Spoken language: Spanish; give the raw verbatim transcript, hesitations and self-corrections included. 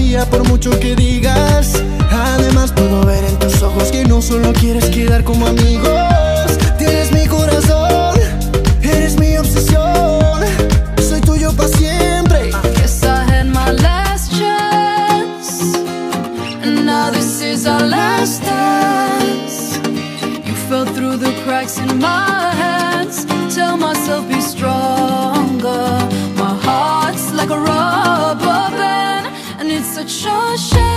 todavía por mucho que digas. Además puedo ver en tus ojos que no solo quieres quedar como amigos. Tienes mi corazón, eres mi obsesión, soy tuyo para siempre. I guess I had my last chance, and now this is our last dance. You fell through the cracks in my hands. Tell myself be stronger. My heart's like a rubber band, and it's such a shame